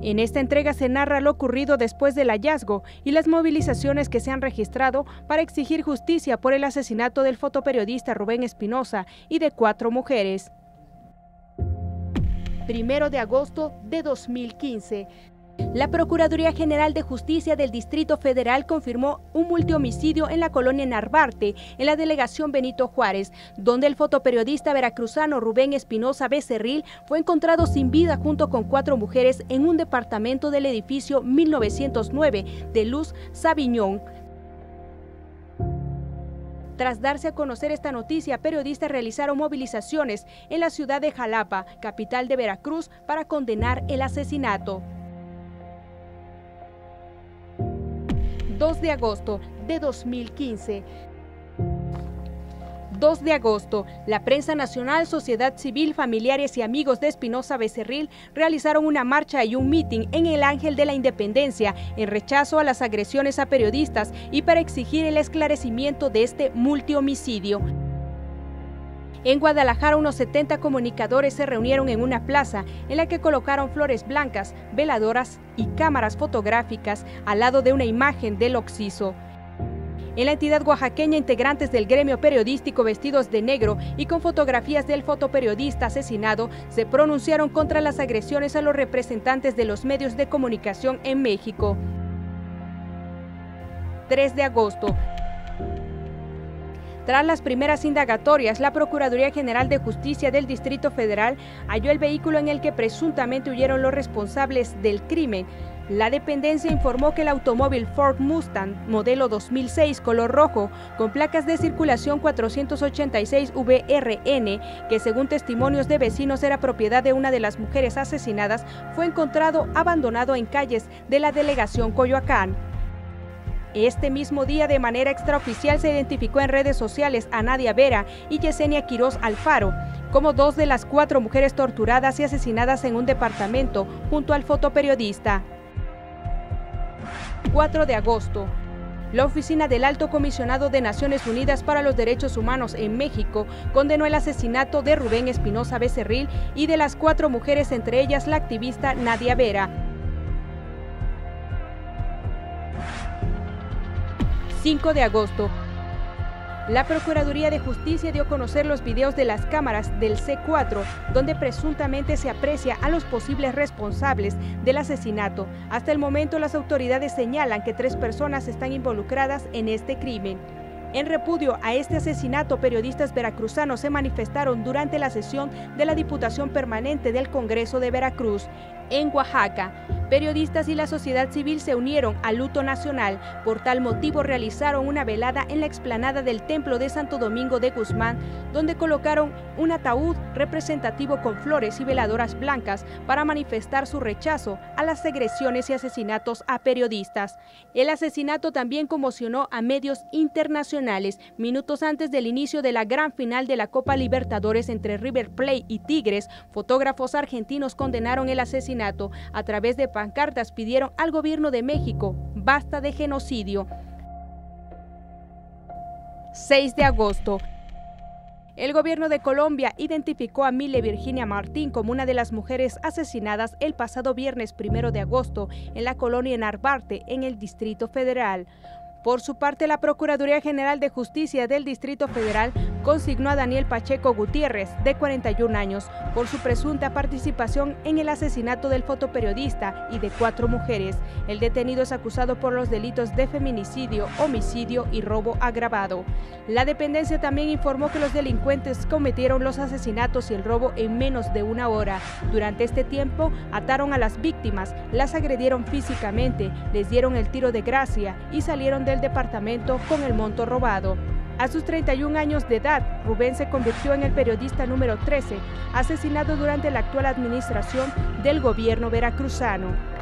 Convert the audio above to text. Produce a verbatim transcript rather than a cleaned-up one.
En esta entrega se narra lo ocurrido después del hallazgo y las movilizaciones que se han registrado para exigir justicia por el asesinato del fotoperiodista Rubén Espinosa y de cuatro mujeres. Primero de agosto de dos mil quince. La Procuraduría General de Justicia del Distrito Federal confirmó un multihomicidio en la colonia Narvarte, en la delegación Benito Juárez, donde el fotoperiodista veracruzano Rubén Espinosa Becerril fue encontrado sin vida junto con cuatro mujeres en un departamento del edificio mil novecientos nueve de Luz Sabiñón. Tras darse a conocer esta noticia, periodistas realizaron movilizaciones en la ciudad de Jalapa, capital de Veracruz, para condenar el asesinato. dos de agosto de dos mil quince. dos de agosto, la prensa nacional, sociedad civil, familiares y amigos de Espinosa Becerril realizaron una marcha y un mitin en el Ángel de la Independencia en rechazo a las agresiones a periodistas y para exigir el esclarecimiento de este multihomicidio. En Guadalajara, unos setenta comunicadores se reunieron en una plaza en la que colocaron flores blancas, veladoras y cámaras fotográficas al lado de una imagen del occiso. En la entidad oaxaqueña, integrantes del gremio periodístico vestidos de negro y con fotografías del fotoperiodista asesinado se pronunciaron contra las agresiones a los representantes de los medios de comunicación en México. tres de agosto. Tras las primeras indagatorias, la Procuraduría General de Justicia del Distrito Federal halló el vehículo en el que presuntamente huyeron los responsables del crimen. La dependencia informó que el automóvil Ford Mustang modelo dos mil seis color rojo con placas de circulación cuatrocientos ochenta y seis V R N, que según testimonios de vecinos era propiedad de una de las mujeres asesinadas, fue encontrado abandonado en calles de la delegación Coyoacán. Este mismo día, de manera extraoficial, se identificó en redes sociales a Nadia Vera y Yesenia Quiroz Alfaro como dos de las cuatro mujeres torturadas y asesinadas en un departamento junto al fotoperiodista. cuatro de agosto. La oficina del Alto Comisionado de Naciones Unidas para los Derechos Humanos en México condenó el asesinato de Rubén Espinosa Becerril y de las cuatro mujeres, entre ellas la activista Nadia Vera. cinco de agosto. La Procuraduría de Justicia dio a conocer los videos de las cámaras del C cuatro, donde presuntamente se aprecia a los posibles responsables del asesinato. Hasta el momento, las autoridades señalan que tres personas están involucradas en este crimen. En repudio a este asesinato, periodistas veracruzanos se manifestaron durante la sesión de la Diputación Permanente del Congreso de Veracruz. En Oaxaca, periodistas y la sociedad civil se unieron al luto nacional. Por tal motivo realizaron una velada en la explanada del Templo de Santo Domingo de Guzmán, donde colocaron un ataúd representativo con flores y veladoras blancas para manifestar su rechazo a las agresiones y asesinatos a periodistas. El asesinato también conmocionó a medios internacionales. Minutos antes del inicio de la gran final de la Copa Libertadores entre River Plate y Tigres, fotógrafos argentinos condenaron el asesinato. A través de pancartas pidieron al gobierno de México: basta de genocidio. seis de agosto. El gobierno de Colombia identificó a Mile Virginia Martín como una de las mujeres asesinadas el pasado viernes primero de agosto en la colonia Narvarte, en el Distrito Federal. Por su parte, la Procuraduría General de Justicia del Distrito Federal consignó a Daniel Pacheco Gutiérrez, de cuarenta y un años, por su presunta participación en el asesinato del fotoperiodista y de cuatro mujeres. El detenido es acusado por los delitos de feminicidio, homicidio y robo agravado. La dependencia también informó que los delincuentes cometieron los asesinatos y el robo en menos de una hora. Durante este tiempo, ataron a las víctimas, las agredieron físicamente, les dieron el tiro de gracia y salieron del departamento con el monto robado. A sus treinta y un años de edad, Rubén se convirtió en el periodista número trece, asesinado durante la actual administración del gobierno veracruzano.